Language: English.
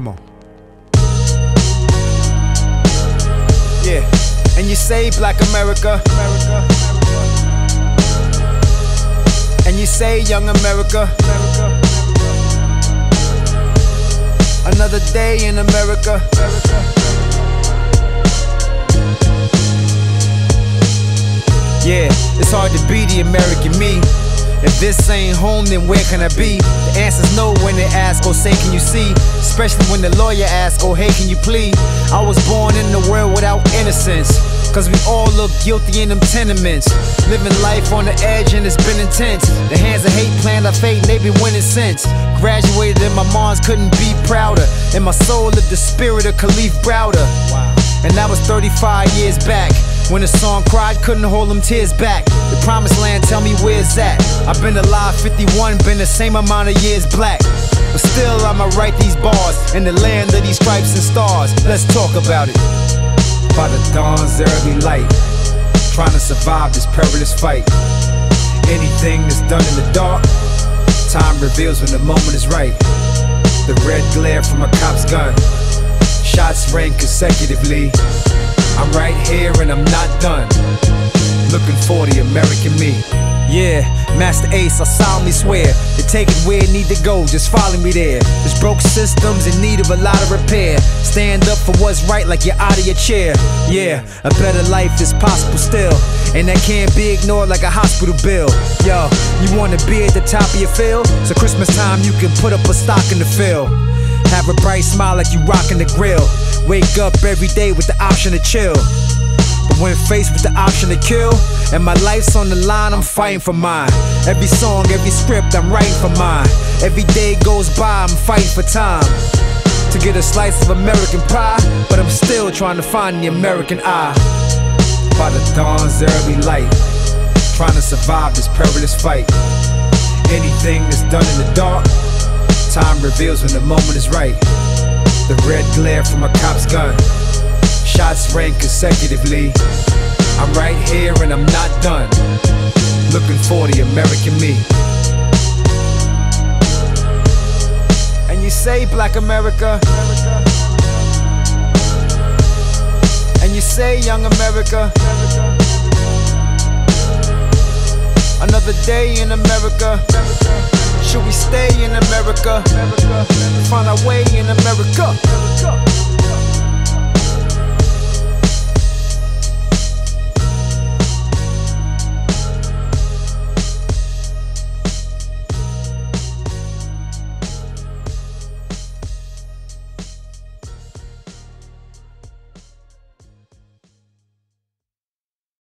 Come on. Yeah. And you say Black America, and you say Young America. Another day in America. Yeah, it's hard to be the American me. If this ain't home, then where can I be? The answer's no when they ask, oh say can you see? Especially when the lawyer asks, oh hey can you plead? I was born in the world without innocence, cause we all look guilty in them tenements. Living life on the edge and it's been intense. The hands of hate planned our fate and they been winning since. Graduated and my moms couldn't be prouder. In my soul lived the spirit of Khalif Browder. Wow. And that was 35 years back. When the song cried, couldn't hold them tears back. The promised land, tell me where's that? I've been alive 51, been the same amount of years black. But still I'ma write these bars in the land of these stripes and stars. Let's talk about it. By the dawn's early light, trying to survive this perilous fight. Anything that's done in the dark, time reveals when the moment is right. The red glare from a cop's gun, shots rang consecutively. I'm right here and I'm not done, looking for the American me. Yeah, Master Ace, I solemnly swear to take it where it need to go, just follow me there. This broke system's in need of a lot of repair. Stand up for what's right like you're out of your chair. Yeah, a better life is possible still, and that can't be ignored like a hospital bill. Yo, you wanna be at the top of your field? So Christmas time you can put up a stock in the field. Have a bright smile like you rockin' the grill. Wake up every day with the option to chill. But when faced with the option to kill, and my life's on the line, I'm fighting for mine. Every song, every script, I'm writing for mine. Every day goes by, I'm fighting for time to get a slice of American pie, but I'm still trying to find the American eye. By the dawn's early light, trying to survive this perilous fight. Anything that's done in the dark, time reveals when the moment is right. The red glare from a cop's gun, shots rang consecutively. I'm right here and I'm not done, looking for the American me. And you say Black America, and you say Young America. Another day in America. Should we stay in America? Find our way in America.